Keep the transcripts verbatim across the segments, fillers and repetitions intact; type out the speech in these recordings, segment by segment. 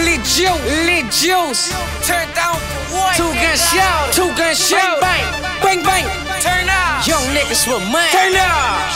lit juice, lit juice. Turn down for what? Two gun shout, two gun shout. Bang, bang, bang, bang. Turn up. Young niggas with money. Turn up.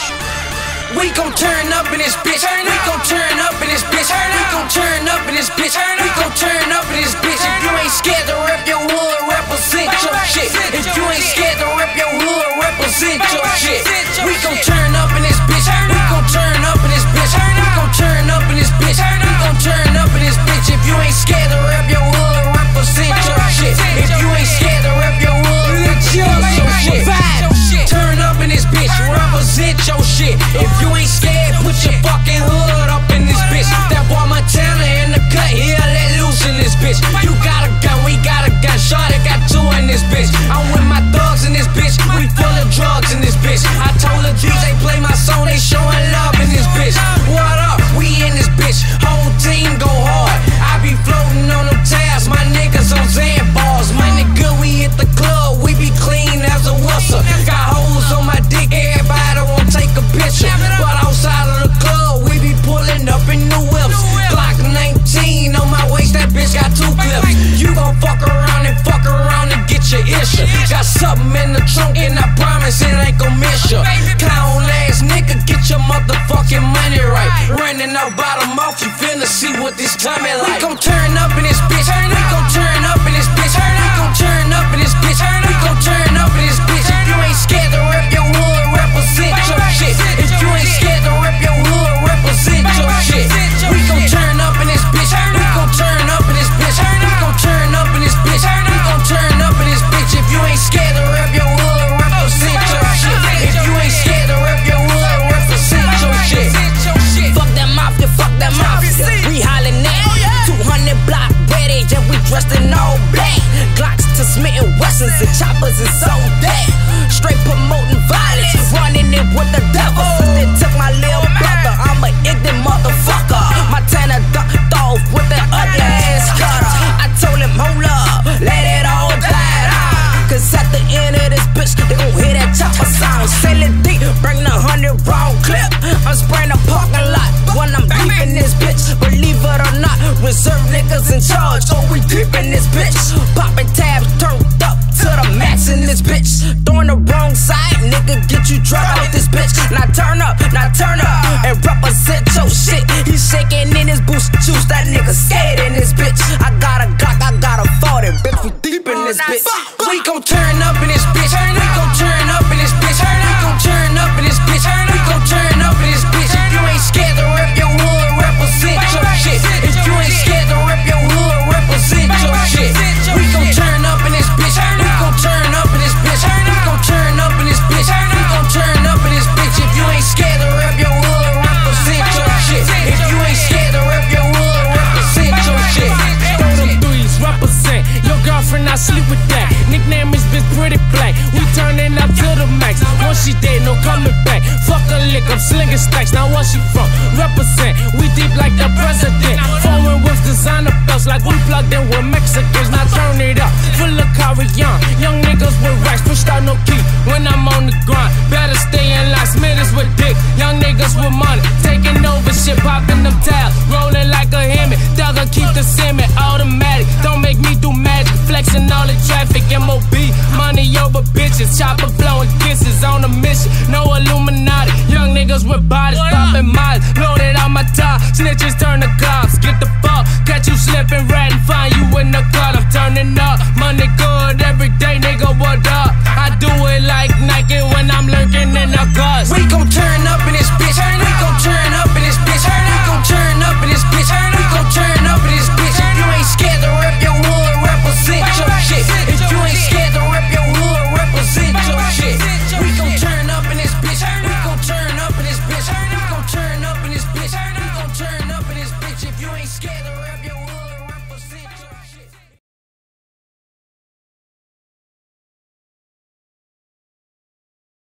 We gon' turn up in this bitch. Turn we up. gon' turn up in this bitch. Turn we up. gon' turn up in this bitch. Turn we up. gon' turn up in this bitch. Turn If you up. ain't scared to rep your hood, represent Bang, your bang. shit. Represent If your you ain't shit. scared to rep your hood, represent Bang, your bang. shit. Represent your We gon' shit. turn up in this bitch. Turn We up. gon' turn up in this bitch. Turn We up. gon' turn up in this bitch. Turn We up. gon' turn up in this bitch. If you ain't scared to rep your hood, represent Bang, your bang. shit. Represent If you your ain't shit. scared to rep your hood, represent your Bang, bang. shit. Represent your shit. Turn up in this bitch, Turn up. represent your shit. If you ain't scared, put your fucking hood up in this bitch. That boy Montana in the cut, here, let loose in this bitch. You got a gun, we got a gun, Shawty got two in this bitch. I'm with my thugs in this bitch, we full of drugs in this bitch. I told the D J play my song, they showing love in this bitch. What up? We in this bitch, whole team go hard. I be floating on them tabs, my niggas on Zan bars. Money good, we hit the club, we be clean as a whistle. Got hoes on my dick, everybody won't take a picture. But outside of the club, we be pulling up in new whips. Glock nineteen on my waist, that bitch got two clips. You gon' fuck around and fuck around and get your issue. Got something in the trunk and I promise it ain't gon' miss you. Clown ass nigga, get your motherfucking money right. Running out by the mouth, you finna see what this time is like. We gon' turn up in this bitch. We gon' turn up in this bitch. We gon' turn up in this bitch. We gon' turn up in this bitch. If you ain't scared to rep your hood, represent your shit. If you ain't scared to rep your hood, represent your shit. We gon' turn up in this bitch. We gon' turn up in this bitch. We gon' turn up in this bitch. We gon' turn up in this bitch. If you ain't scared to rep your hood, represent your shit. If you ain't scared to rep your hood, represent your shit. Fuck that mafia, fuck that mafia. We hollin' at two hundred block ready, yeah, we dressed in all black. Glocks to Smith and Wessons and choppers and so that. Straight promoting violence, running it with the devil. They took my little brother, I'm a ignorant motherfucker. My Montana ducked off with that ugly ass cutter. I told him, hold up, let it all die down. Cause at the end of this bitch, they gon' hear that chopper sound. Sail it deep, bring the hundred round clip. I'm spraying the parking lot when I'm deep in this bitch. Believe it or not, reserve niggas in charge. Oh, we deep in this bitch. Popping tabs, turned up to the max in this bitch. Throwing the wrong side, nigga, get you drunk out this bitch. Now turn up, now turn up, and represent your shit. He's shaking in his boost juice, that nigga scared in this bitch. I got a Glock, I got a forty, bitch, we deep in this bitch. We gon' turn up in this bitch. We gon' turn up in this bitch. We gon' turn up in this bitch. We gon' turn up in this bitch. If you ain't scared to rep your hood, represent your shit. If you ain't scared to rep your hood, represent your shit. We gon' turn up in this bitch. We gon' turn up in this bitch. We gon' turn up in this bitch. We gon' turn up in this bitch. If you ain't scared to rep your hood, represent your shit. If you ain't scared to rep your hood, represent your shit. Throw them threes, represent. Your girlfriend, I sleep with that. Nickname is Bitch Pretty Black. We turning up to the max. Once she dead, no coming back. Fuck a lick, I'm slinging stacks. Now where she from? Represent. We deep like the president. Foreign with designer belts like we plugged in with Mexicans. Now turn it up, full of Carrion. Young niggas with racks, pushed out no key. When I'm on the grind, better stay in line. Smithers with dick, young niggas with money. Taking over shit, popping them tabs. Rolling like a Hemi. Thugger keep the semi automatic. Don't make me do magic. Flexing all the traffic, M O B. Money over bitches, chopper blowing kisses on a mission. No Illuminati. Young niggas with bodies, popping miles. Loaded on my top, snitches